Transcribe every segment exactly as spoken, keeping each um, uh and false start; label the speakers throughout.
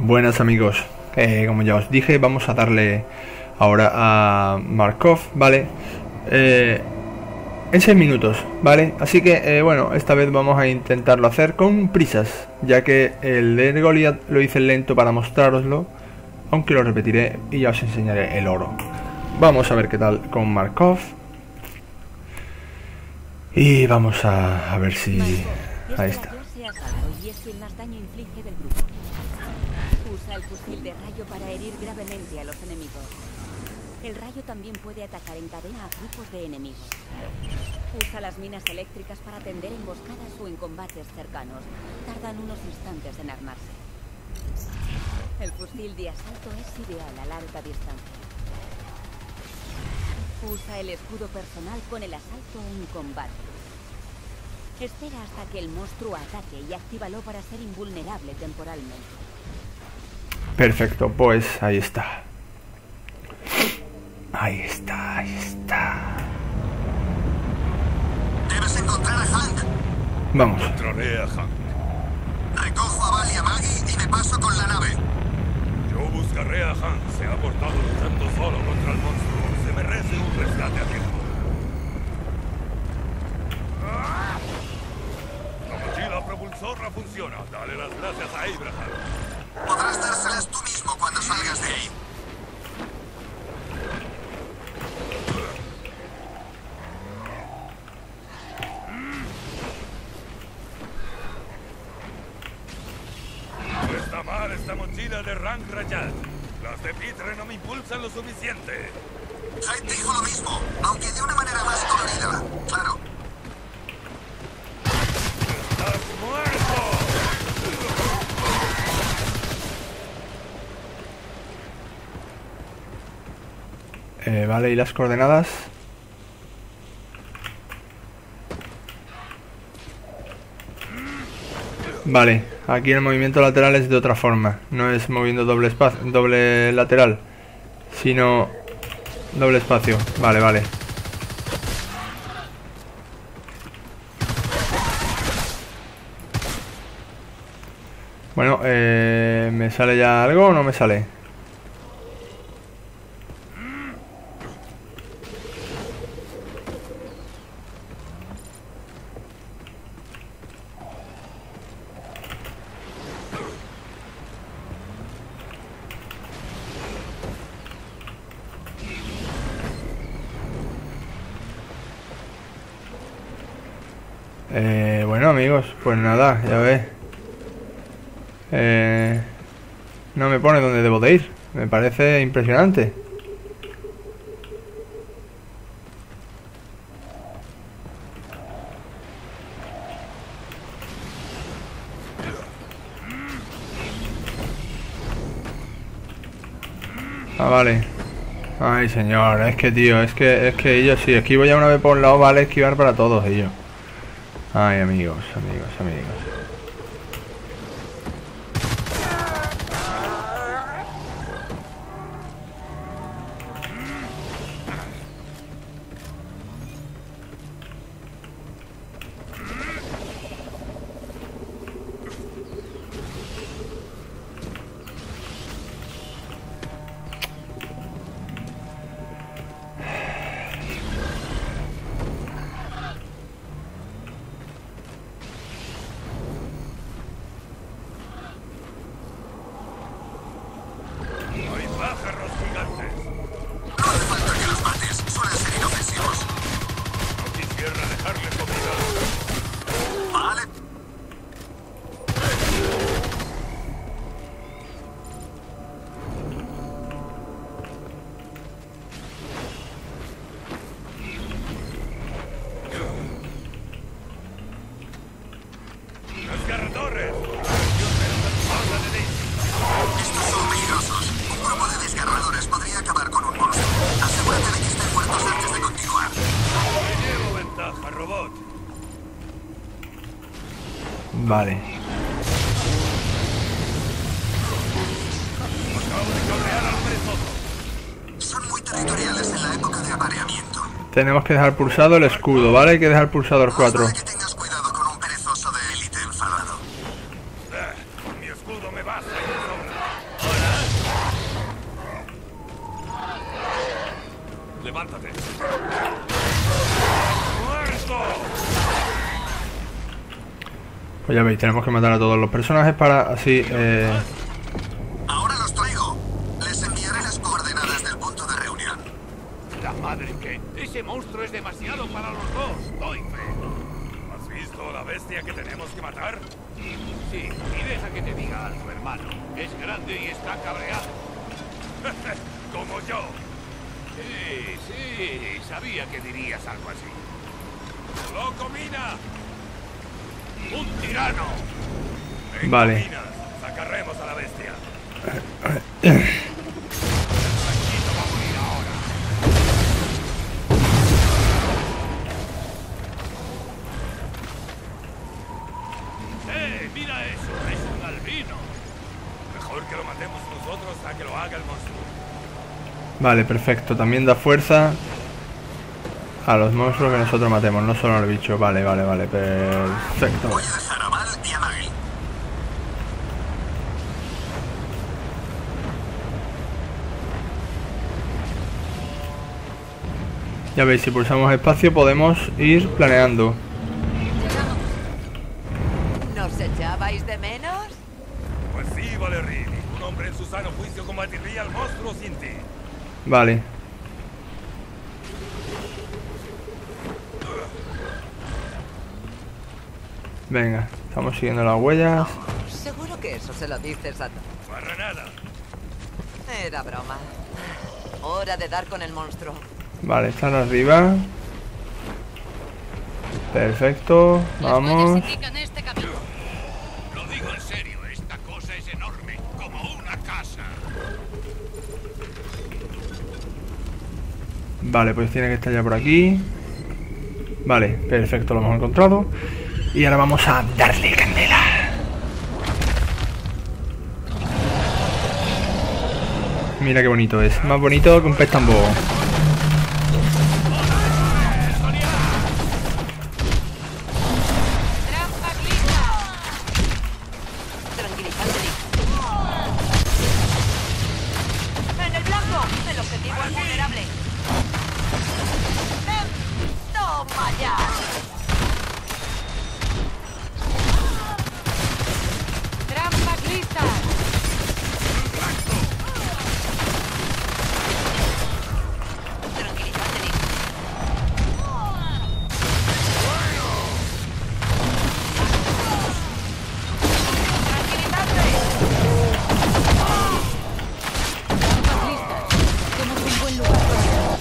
Speaker 1: Buenas amigos, eh, como ya os dije, vamos a darle ahora a Markov, ¿vale? Eh, en seis minutos, ¿vale? Así que, eh, bueno, esta vez vamos a intentarlo hacer con prisas, ya que el de Goliath lo hice lento para mostraroslo, aunque lo repetiré y ya os enseñaré el oro. Vamos a ver qué tal con Markov. Y vamos a, a ver si... Ahí está.
Speaker 2: Usa el fusil de rayo para herir gravemente a los enemigos. El rayo también puede atacar en cadena a grupos de enemigos. Usa las minas eléctricas para tender emboscadas o en combates cercanos. Tardan unos instantes en armarse. El fusil de asalto es ideal a larga distancia. Usa el escudo personal con el asalto en combate. Espera hasta que el monstruo ataque y actívalo para ser invulnerable temporalmente.
Speaker 1: Perfecto, pues ahí está. Ahí está, ahí está.
Speaker 3: Debes encontrar a Hank.
Speaker 1: Vamos.
Speaker 4: Encontraré a Hank.
Speaker 3: Recojo a Val y a Maggie y me paso con la nave.
Speaker 4: Yo buscaré a Hank. Se ha portado luchando solo contra el monstruo. Se merece un rescate a tiempo. La mochila propulsora funciona. Dale las gracias a Abraham.
Speaker 3: Podrás dárselas tú mismo cuando salgas de ahí.
Speaker 4: No está mal esta mochila de Rank Rayat. Las de Pitre no me impulsan lo suficiente.
Speaker 3: Hyde dijo lo mismo, aunque de una manera más colorida, claro.
Speaker 4: ¡Estás muerto!
Speaker 1: Eh, vale, ¿y las coordenadas? Vale, aquí el movimiento lateral es de otra forma. No es moviendo doble espacio, doble lateral, sino doble espacio. Vale, vale. Bueno, eh, ¿me sale ya algo o no me sale? Eh, bueno amigos, pues nada, ya ves. Eh, no me pone dónde debo de ir. Me parece impresionante. Ah, vale. Ay, señor, es que tío, es que es que ellos si esquivo ya una vez por un lado, vale esquivar para todos ellos. Ay, amigos, amigos, amigos. Vale.
Speaker 3: Son muy territoriales en la época de apareamiento.
Speaker 1: Tenemos que dejar pulsado el escudo, ¿vale? Hay que dejar pulsado el cuatro.
Speaker 3: Más vale que tengas cuidado con un perezoso de élite enfadado.
Speaker 4: Mi escudo me basta y me sobra. levántate. ¡Muerto!
Speaker 1: Pues ya veis, tenemos que matar a todos los personajes para así... Eh...
Speaker 3: Ahora los traigo. Les enviaré las coordenadas del punto de reunión.
Speaker 4: La madre que... Ese monstruo es demasiado para los dos. Doy fe. ¿Has visto la bestia que tenemos que matar? Sí, y deja que te diga algo, hermano. Es grande y está cabreado. Como yo. Sí, sí, sabía que dirías algo así. ¡Loco Mina! ¡Un tirano! Venga,
Speaker 1: Vale.
Speaker 4: Minas, sacaremos a la bestia. Va a morir ahora. ¡Eh! ¡Mira eso! ¡Es un albino! Mejor que lo matemos nosotros a que lo haga el monstruo.
Speaker 1: Vale, perfecto. También da fuerza a los monstruos que nosotros matemos, no solo al bicho. Vale, vale, vale. Perfecto.
Speaker 3: Voy a dejar a Val y a Maggie.
Speaker 1: Ya veis, si pulsamos espacio podemos ir planeando.
Speaker 5: ¿Nos echabais de menos?
Speaker 4: Pues sí, Valerie. Un hombre en su sano juicio combatiría al monstruo sin ti.
Speaker 1: Vale. Venga, estamos siguiendo las huellas.
Speaker 5: Seguro que eso se lo dices a todos.
Speaker 4: Para nada.
Speaker 5: Era broma. Hora de dar con el monstruo.
Speaker 2: Vale, están arriba. Perfecto, vamos.
Speaker 5: Este camino.
Speaker 4: Lo digo en serio, esta cosa es enorme, como una casa.
Speaker 2: Vale, pues tiene que estar ya por aquí. Vale, perfecto, lo hemos encontrado. Y ahora vamos a darle candela. Mira qué bonito es, más bonito que un pez tambo.
Speaker 5: En el blanco, el objetivo es vulnerable. Toma ya. Trampas listas. Tranquilízate, Nick. Tranquilízate. Trampas listas. Tenemos un buen lugar para llegar.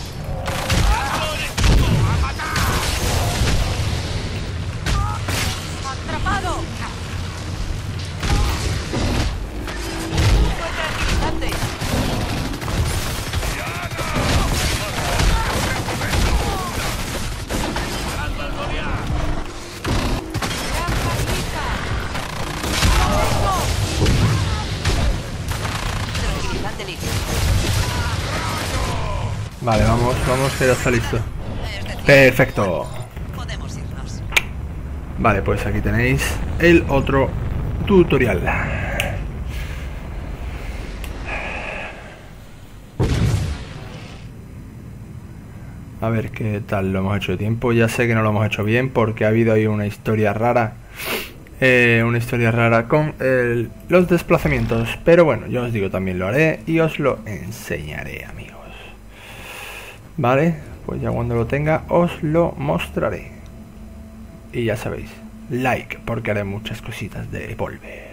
Speaker 5: ¡Atrapado! ¡Fue tranquilizante! ¡Trampas listas! Tranquilizante, Nick.
Speaker 2: Vale, vamos, vamos, que ya está listo. Perfecto.
Speaker 5: Podemos irnos.
Speaker 2: Vale, pues aquí tenéis el otro tutorial. A ver qué tal lo hemos hecho de tiempo. Ya sé que no lo hemos hecho bien porque ha habido ahí una historia rara. Eh, una historia rara con el- los desplazamientos. Pero bueno, yo os digo, también lo haré y os lo enseñaré, amigos. Vale, pues ya cuando lo tenga os lo mostraré. Y ya sabéis, like, porque haré muchas cositas de Volver.